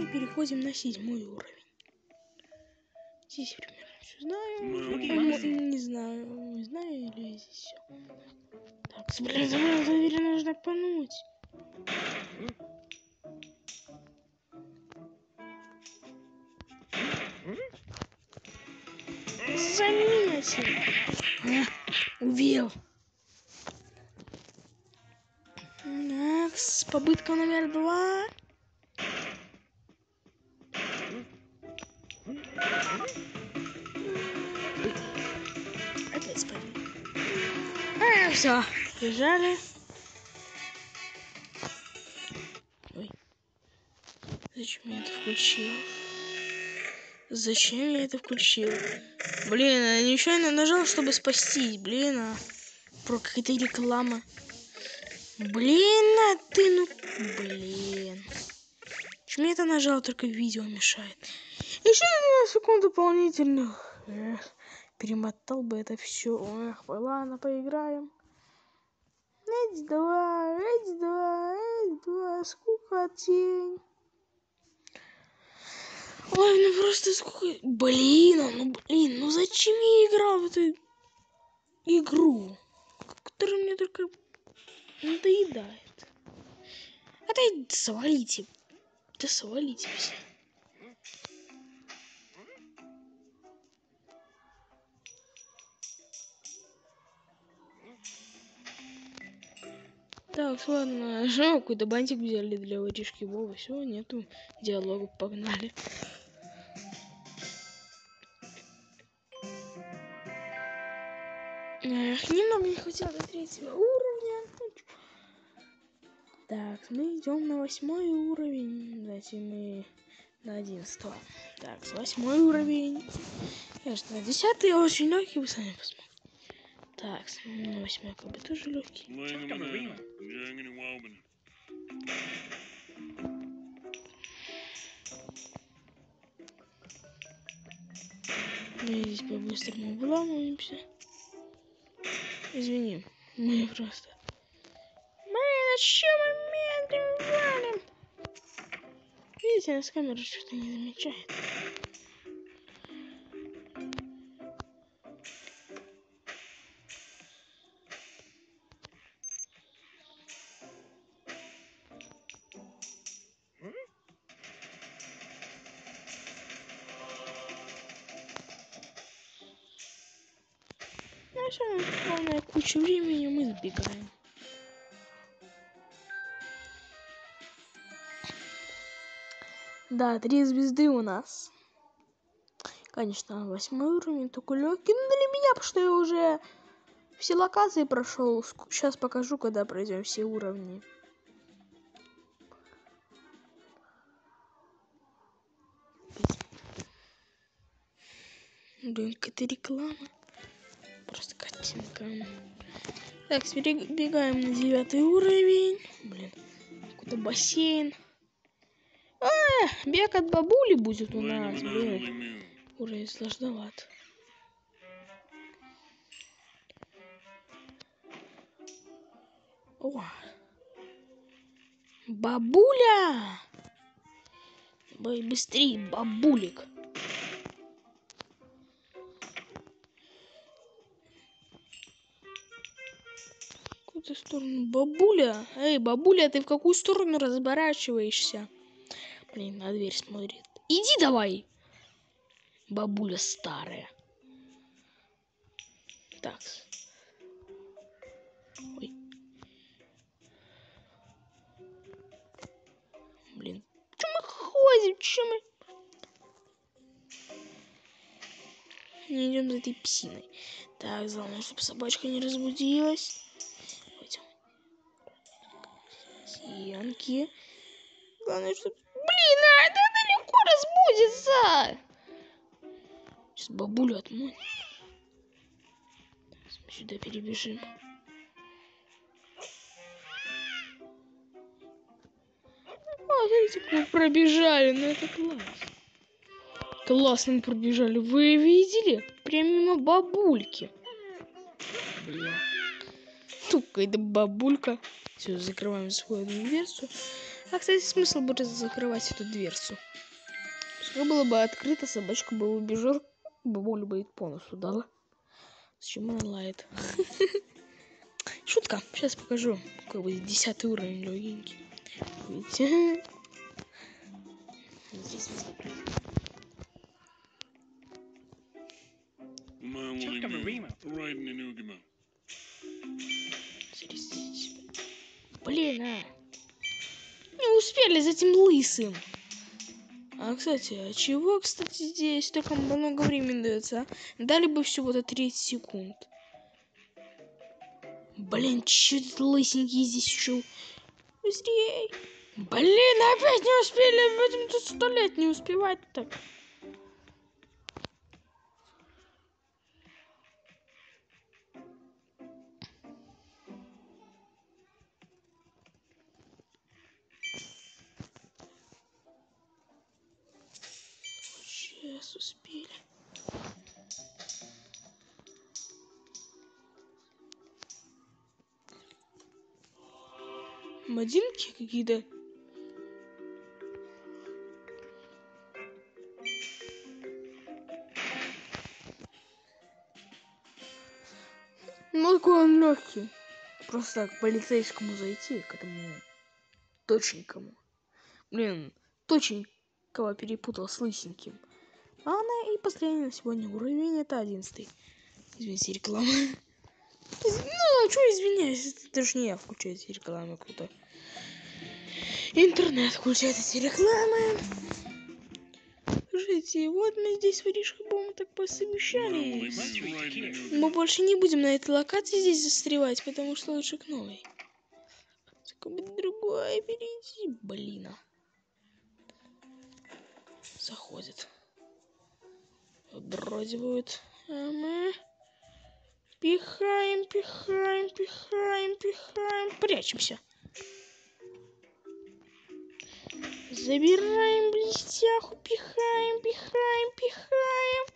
и переходим на 7-й уровень. Здесь примерно все знаю. Не знаю. Не знаю или здесь все. Так, забыл, нужно пануть. Заметил. Увидел. Так, попытка номер 2. Опять спали. Все, бежали. Ой. Зачем я это включил? Зачем я это включил? Блин, я нечаянно нажал, чтобы спастись. Блин, про какая-то реклама. Блин, ты, ну... Блин. Почему я это нажал, только видео мешает. Еще на секунд дополнительных. Перемотал бы это все. Эх, ладно, поиграем. Эдь-2, сколько тень. Ой, ну просто сколько... Блин, ну зачем я играл в эту игру, которая мне только надоедает. Это свалите. Да свалите все. Так, ладно, какой-то бантик взяли для воришки Вова. Все, нету диалога, погнали. Эх, немного не хватило до 3-го уровня. Так, мы идем на 8-й уровень. Затем мы на 11-го. Так, 8-й уровень. Конечно, на 10-й очень легкий, вы сами посмотрите. Так, на 8-й как бы тоже легкий. Мы здесь по-быстрому вламываемся. Извини, мы просто... Блин, что мы медленно валим? Видите, нас камера что-то не замечает. Главное, кучу времени мы сбегаем. Да, 3 звезды у нас. Конечно, 8-й уровень только легкий. Ну, для меня, потому что я уже все локации прошел. Сейчас покажу, когда пройдем все уровни. Блин, какая-то реклама. Просто картинка. Так, перебегаем на 9-й уровень. Блин, какой-то бассейн. Бег от бабули будет у нас, блин. Уровень сложноват. О! Бабуля! Быстрее, бабулик. В какую сторону? Бабуля? Эй, бабуля, ты в какую сторону разворачиваешься? Блин, на дверь смотрит. Иди давай! Бабуля старая. Так. Ой. Блин. Че мы ходим? Че мы... Не идем за этой псиной. Так, главное, чтобы собачка не разбудилась. Пойдем. Янки. Главное, чтобы... Блин, это легко разбудится! Сейчас бабулю отмоем. Сюда перебежим. Смотрите, как мы пробежали. Ну это класс. Классно мы пробежали. Вы видели? Прям мимо бабульки. Блин. Тут какая-то бабулька. Все, закрываем свою дверцу. А, кстати, смысл будет закрывать эту дверцу. Пускай было бы открыто, собачка бы убежала, бабуля бы по носу дала. Зачем она лает? Шутка. Сейчас покажу. Какой будет 10 уровень легенький. Видите? Здесь вот закрыто. Блин, а. Не успели за этим лысым. А, кстати, а чего, кстати, здесь так много времени дается, а? Дали бы всего-то 30 секунд. Блин, чё этот лысенький здесь еще? Быстрей! Блин, опять не успели! Будем тут 100 лет не успевать так. Сейчас успели. Модинки какие-то. Ну, какой он легкий. Просто так к полицейскому зайти, к этому точненькому. Блин, точненького перепутал с лысеньким. А она и последний на сегодня уровень, это 11. Извините, реклама. Ну, а что извиняюсь, это даже не я включаю эти рекламы, круто. Интернет включает эти рекламы. Слушайте, вот мы здесь с воришкой Бомом так посовещались. Мы больше не будем на этой локации здесь застревать, потому что лучше к новой. Какой-нибудь другой перейти. Блин. Заходит. Бродивают. А мы пихаем, пихаем, пихаем, пихаем. Прячемся. Забираем блестяху, пихаем, пихаем, пихаем.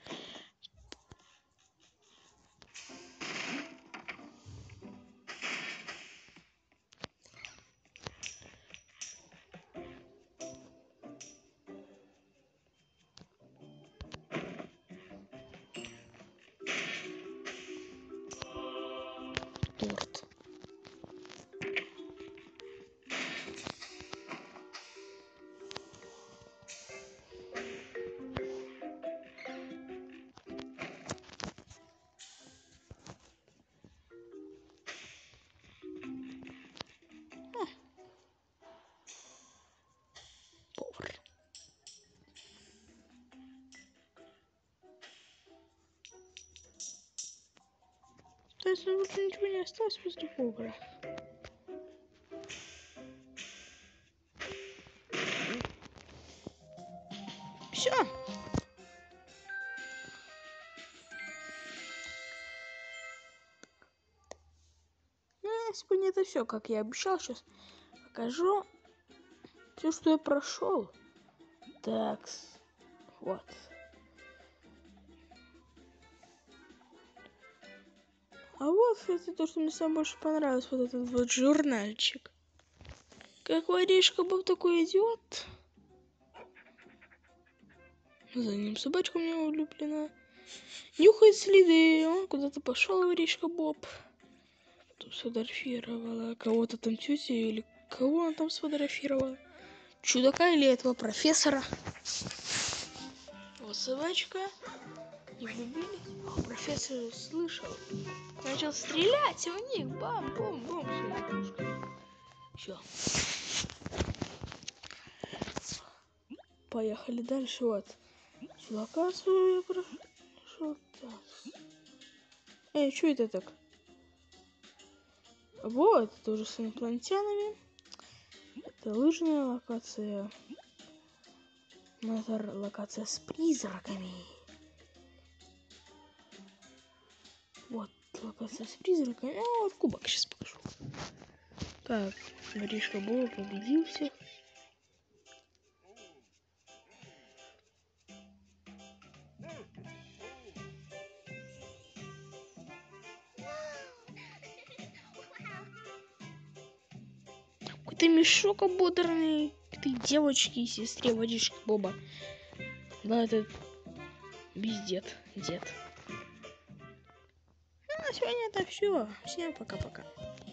Торт. Повар. То есть больше ничего не осталось после повара. Все. Сегодня это все, как я обещал. Сейчас покажу все, что я прошел. Так, вот. А вот, кстати, то, что мне самое больше понравилось, вот этот вот журнальчик. Как воришка был такой идиот. За ним собачка у меня влюблена. Нюхает следы. Он куда-то пошел, воришка Боб. Тут сфотографировала кого-то там тетя или кого он там сфотографировала. Чудака или этого профессора. Вот собачка. И влюбились. А профессор слышал. Начал стрелять в них. Бам-бум-бум. Все. Поехали дальше. Вот. Локацию я прошел. Так. Эй, что это так? Вот, это уже с инопланетянами. Это лыжная локация. Это локация с призраками. Вот локация с призраками. А вот кубок сейчас покажу. Так, воришка Боб победил всех. Это мешок ободранный. Ты девочке и сестре водишь Боба. Да, это пиздец, дед. Ну, а сегодня это все. Всем пока-пока.